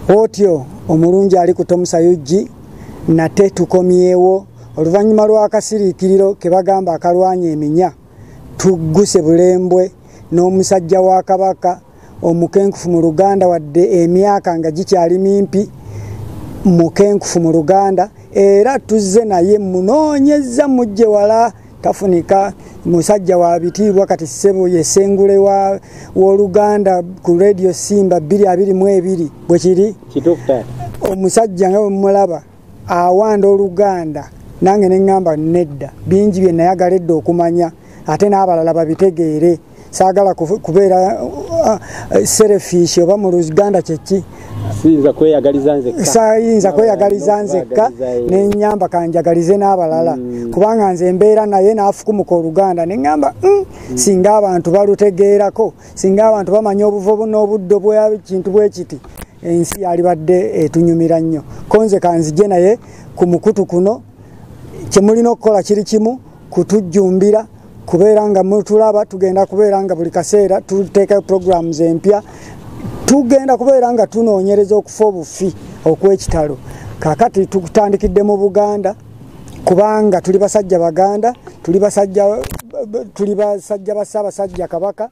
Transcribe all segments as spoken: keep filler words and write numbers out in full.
otyo omulungi ali kutomusa yuji nate tukomyewo oluvanyuma lw'akasiriikiriro ke bagamba akalwanya eminya tugguse bulembwe n'omusajja wa Kabaka omukenkufu mu Luganda wadde emyaka nga gikyali mimpi mukenkufu mu Luganda era Tuzze naye munoonyeza mujje wala tafunika musajja wa bitiibwa kati ssebo yesengule wa w'Oluganda ku radio Simba bbiri abiri mu ebiri bwe kiri kituufu omusajja nga mulaba awanda Oluganda nange ne ngamba nedda bingi bye nayagaledde okumanya ate n'abalala babitegeere saagala kubeera uh, selfish oba mu Luganda kyeki Siyinza kweyagaliza nzekka sayinza kweyagaliza nzekka n'ennyamba kanjagalize n'abalala mm. kubanga nze embeera naye n'afukumuka Oluganda ne ngamba mm, mm. singa abantu balutegeerako singa abantu bamanya obuvo n'obuddo bw'ekintu bwe kiti ensi yali badde etunyumira nnyo konze kanzije naye ku mukutu kuno kyemulina okukola kiri kimu kutujjumbira kubeera nga mutulaba tugenda kubeera nga buli kaseera tuteeka programs empya tugenda kubeera nga tunoonyereza okufa obufi okw'ekitalo kakati tutandikidde mu Buganda kubanga tuli basajja Baganda tuli basajja tuli basajja basabasajja Kabaka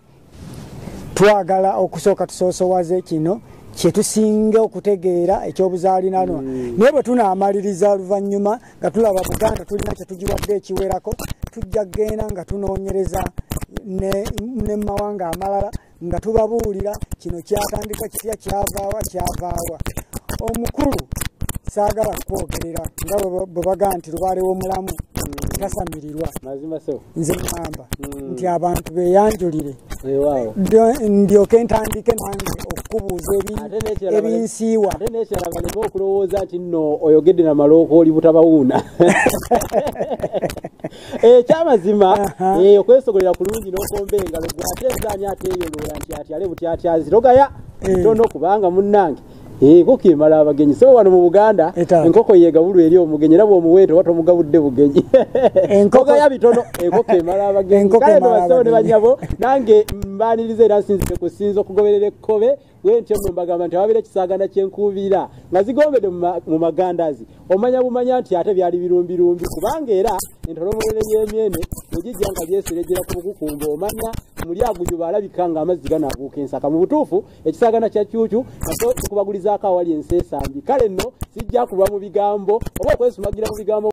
twagala okusooka tusoosowaze kino kyetusinga okutegeera ekyobuzaalinanwa mm. naye bwe tunaamaliriza luvannyuma nga tulaba Buganda tulina kyetugiwadde ekiwerako tujja genda nga tunoonyereza ne, ne mawanga amalala nga tubabuulira kino kyatandika kitya kyavaawa kyavaawa omukulu saagala kwogerera nga bwe bagaa nti lubaale w'omulamu tasamirirwa mazima so nze ŋŋamba mm. nti abantu beeyanjulire wow. ndyoke ntandike nange okukubuuza ebinsiiwa ate n'ekirala baleme okulowooza nti nno oyogedde na malooka oli butabawuuna ekyamazima okwesogolera kulungi n'okomba engalo gwe ate ezaani ate eyoloola nti atyale butyatyazi togaya tono kubanga munnange Ego kimala abagenyi so wano mu Buganda enkoko yegabulu eri omugenyi nabo omuweto wato mugabudde bugenyi enkoko ya bitono ego kimala abagenyi kale basone banyabo nange mbanirize era sinzike kusinzo kugoberera ekkobe wentyo mbagamba nti ababire kisagana kyenkubira ngazigombede mu magandazi omanya bumanya nti ate byali birumbirumbi kubanga era entolomolere y'emyene ojijja nga byeserejera ku bukukumbo omanya muli agujuba alabikanga amazzi ganaabuuka ensaka mu butuufu ekisagana kya cyucyu naso kubagulizaako awali enseesambi kale nno sijja kulwa mu bigambo oba okwesumagira mu bigambo